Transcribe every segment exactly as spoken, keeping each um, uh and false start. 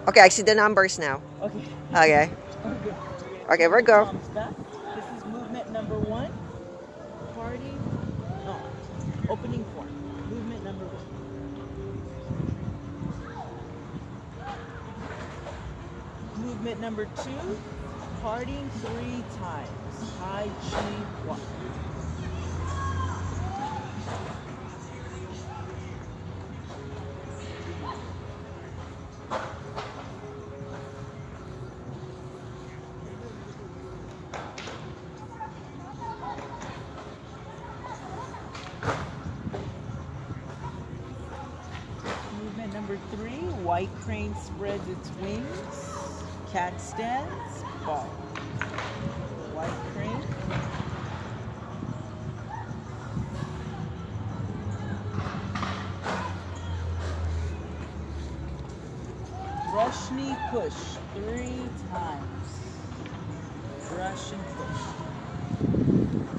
Okay, I see the numbers now. Okay. Okay. Okay. Okay, we're go. Palms back. This is movement number one. Party. No. Opening form. Movement number one. Movement number two. Parting three times. Tai Chi Walk. Movement number three, white crane spreads its wings, cat stands, ball. White crane. Brush knee push three times. Brush and push.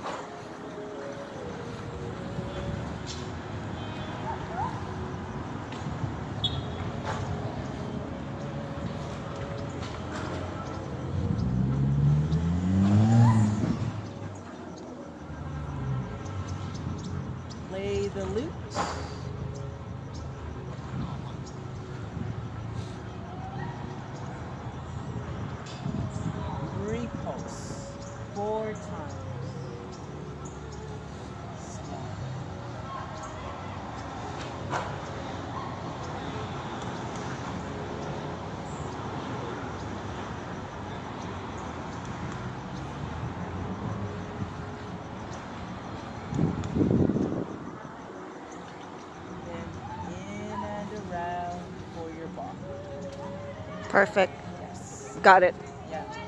Play the lute. Repulse four times. For your ball. Perfect. Yes. Got it. Yeah.